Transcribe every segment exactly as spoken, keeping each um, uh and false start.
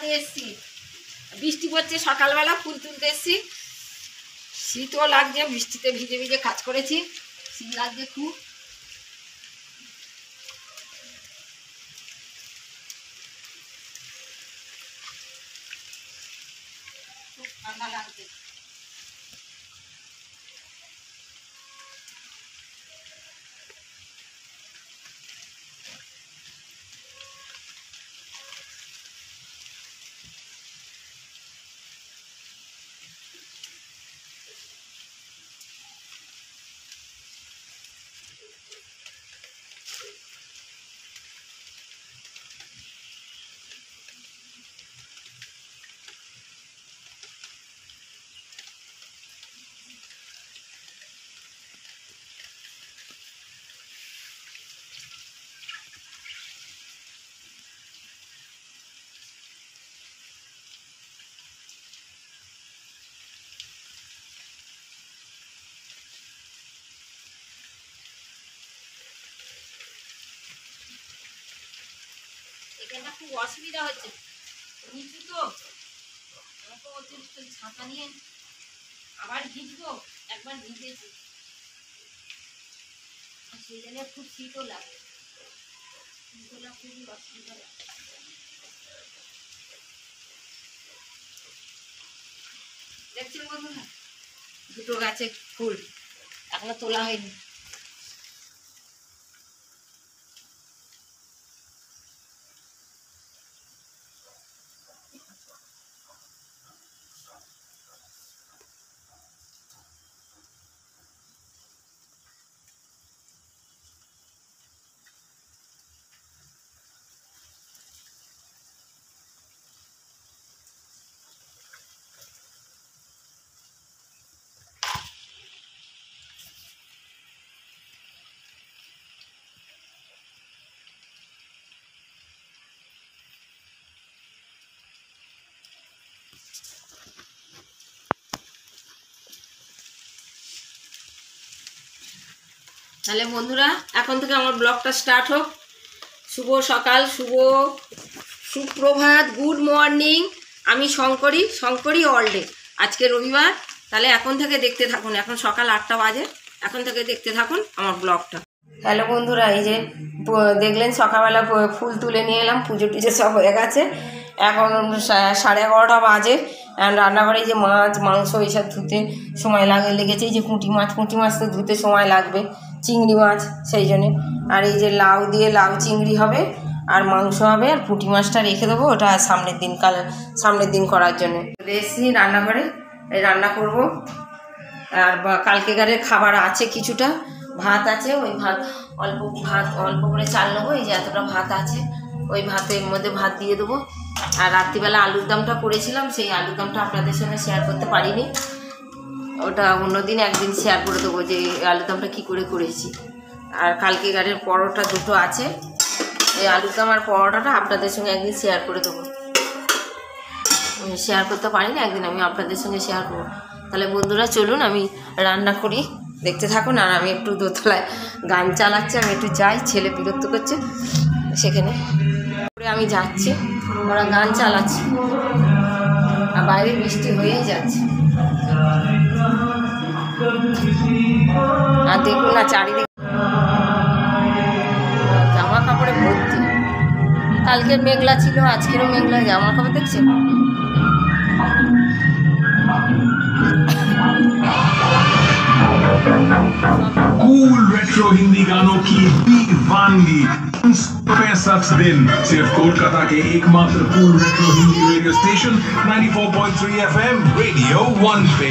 নিয়ে এসছি, বৃষ্টি পড়ছে, সকালবেলা ফুল তুলতে এসছি, শীতও লাগছে, বৃষ্টিতে ভিজে ভিজে কাজ করেছি, শীত লাগছে খুব। খুব ঠান্ডা লাগছে। এখানটা খুব অসুবিধা হচ্ছে, নিচু তো আমাকে অতিরিক্ত ছাতা নিয়ে আবার ভিজবো, একবার ভিজেছি সেই জন্য খুব শীতও লাগে, শীতও লাগে, খুবই অসুবিধা লাগে। দেখছেন বন্ধুরা, দুটো গাছে ফুল এখনো তোলা হয়নি। তাহলে বন্ধুরা, এখন থেকে আমার ব্লগটা স্টার্ট হোক। শুভ সকাল, শুভ সুপ্রভাত, গুড মর্নিং। আমি শঙ্করী, শঙ্করী অল ডে। আজকে রবিবার, তাহলে এখন থেকে দেখতে থাকুন। এখন সকাল আটটা বাজে, এখন থেকে দেখতে থাকুন আমার ব্লগটা। হ্যালো বন্ধুরা, এই যে দেখলেন সকালবেলা ফুল তুলে নিয়ে এলাম, পুজো টুজো সব হয়ে গেছে। এখন সাড়ে এগারোটা বাজে। রান্নাঘরে যে মাছ মাংস এইসব ধুতে সময় লাগে লেগেছে। এই যে পুঁটি মাছ, পুঁটি মাছ তো ধুতে সময় লাগবে, চিংড়ি মাছ সেই জন্যে। আর এই যে লাউ দিয়ে লাউ চিংড়ি হবে, আর মাংস হবে, আর পুঁটি মাছটা রেখে দেবো ওটা সামনের দিন, কাল সামনের দিন করার জন্য। এসেছি রান্নাঘরে, এই রান্না করব। আর কালকেকারের খাবার আছে কিছুটা, ভাত আছে, ওই ভাত অল্প ভাত অল্প করে চাল নেবো। এই যে এতটা ভাত আছে, ওই ভাতের মধ্যে ভাত দিয়ে দেবো। আর রাত্রিবেলা আলুর দমটা করেছিলাম, সেই আলুর দমটা আপনাদের সঙ্গে শেয়ার করতে পারিনি, ওটা অন্যদিন একদিন শেয়ার করে দেবো যে আলুর দমটা কী করে করেছি। আর কালকেকারের পরোটা দুটো আছে, এই আলুর দম আর পরোটাটা আপনাদের সঙ্গে একদিন শেয়ার করে দেবো। শেয়ার করতে পারিনি, একদিন আমি আপনাদের সঙ্গে শেয়ার করবো। তাহলে বন্ধুরা চলুন আমি রান্না করি, দেখতে থাকুন। আর আমি একটু দোতলায় গান চালাচ্ছি, আমি একটু যাই, ছেলে বিরক্ত করছে সেখানে, আমি যাচ্ছি, ওরা গান চালাচ্ছে আর বাইরে বৃষ্টি হয়েই যাচ্ছে। আর দেখুন না চারিদিকে জামা কাপড়ে ভর্তি। কালকের মেঘলা ছিল, আজকেরও মেঘলা, জামা কাপড় দেখছেন। कूल रेट्रो हिंदी गानों की दीवानगी पैंसठ दिन सिर्फ कोलकाता के एकमात्र cool retro Hindi radio station चौरानवे पॉइंट तीन एफएम रेडियो वन पे।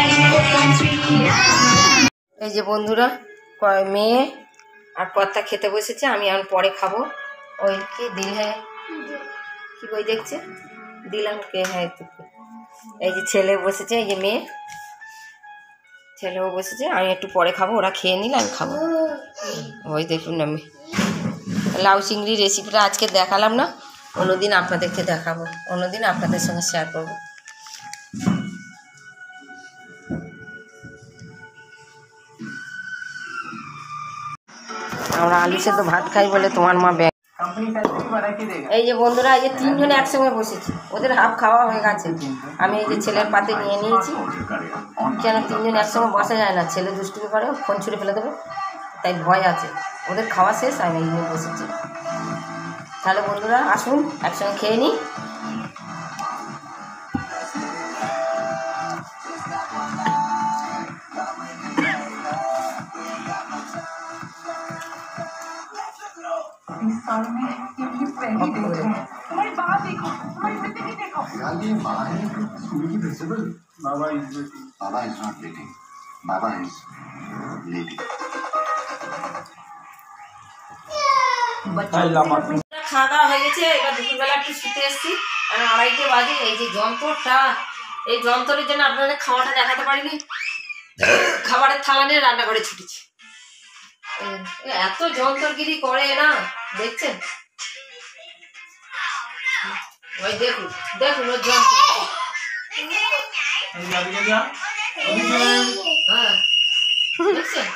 এই যে বন্ধুরা, মেয়ে আর কর্তা খেতে বসেছে, আমি এখন পরে খাবো। ওই কি দিল হ্যাঁ, কি বই দেখছে, দিলাম কে হ্যাঁ। এই যে ছেলে বসেছে, এই যে মেয়ে ছেলেও বসেছে, আমি একটু পরে খাবো, ওরা খেয়ে নিলে আমি খাবো। ওই দেখুন, আমি লাউ চিংড়ি রেসিপিটা আজকে দেখালাম না, অন্যদিন আপনাদেরকে দেখাবো, অন্যদিন আপনাদের সঙ্গে শেয়ার করবো। আমরা আলু সেদ্ধ ভাত খাই বলে তোমার মা ব্যাগ এই যে বন্ধুরা, এই যে তিনজনে একসঙ্গে বসেছি, ওদের হাফ খাওয়া হয়ে গেছে। আমি এই যে ছেলের পাতে নিয়ে নিয়েছি, কেন তিনজন একসঙ্গে বসা যায় না, ছেলে দুষ্টুমি করে ফোন ছুঁড়ে ফেলে দেবে, তাই ভয় আছে। ওদের খাওয়া শেষ, আমি এই নিয়ে বসেছি। তাহলে বন্ধুরা আসুন একসঙ্গে খেয়ে নিই। খাওয়া দাওয়া হয়ে গেছে, এবার দুপুরবেলা একটু শুতে এসেছি, কারণ আড়াইটে বাজে। এই যে যন্ত্রটা, এই যন্ত্রের জন্য আপনাদের খাওয়াটা দেখাতে পারিনি। খাবারের থালা নিয়ে রান্না করে ছুটেছি। এত যন্ত্রগিরি করে না, দেখছেন? ওই দেখুন দেখুন ওর যন্ত্র। হ্যাঁ দেখছেন?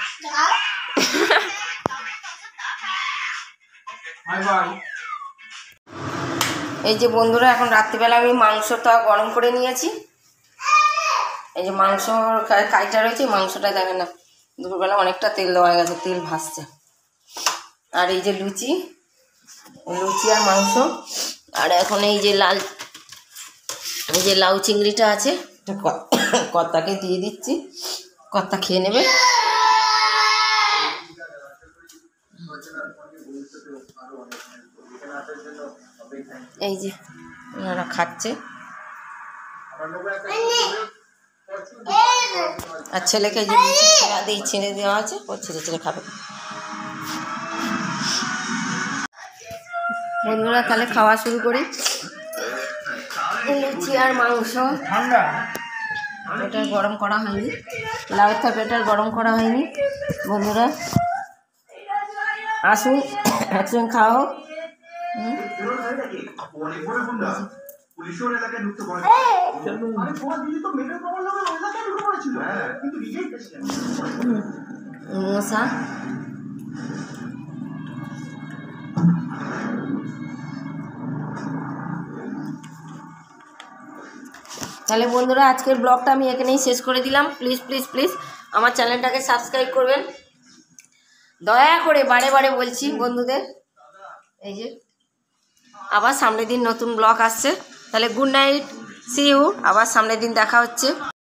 এই যে বন্ধুরা, এখন রাত্রিবেলা আমি মাংসটা গরম করে নিয়েছি। এই যে মাংস কাইটা রয়েছে, মাংসটা দেখেন না, দুপুরবেলা অনেকটা তেল দেওয়া গেছে, তেল ভাসছে। আর এই যে লুচি, লুচি আর মাংস। আর এখন এই যে লাল, এই যে লাউ চিংড়িটা আছে, কর্তাকে দিয়ে দিচ্ছি, কর্তা খেয়ে নেবে। এই যে ওনারা খাচ্ছে, আর ছেলেকে যে ছেড়া দিয়ে ছেড়ে দেওয়া আছে, ও ছেড়ে ছেড়ে খাবে। বন্ধুরা তাহলে খাওয়া শুরু করি। লুচি আর মাংস, ঠান্ডা বেটার গরম করা হয়নি, লাউটা বেটার গরম করা হয়নি। বন্ধুরা আসুন একসঙ্গে খাও। মশা তাহলে বন্ধুরা আজকের ব্লগটা আমি এখানেই শেষ করে দিলাম। প্লিজ প্লিজ প্লিজ আমার চ্যানেলটাকে সাবস্ক্রাইব করবেন, দয়া করে, বারে বারে বলছি বন্ধুদের। এই যে আবার সামনের দিন নতুন ব্লগ আসছে, তাহলে গুড নাইট, সি ইউ, আবার সামনের দিন দেখা হচ্ছে।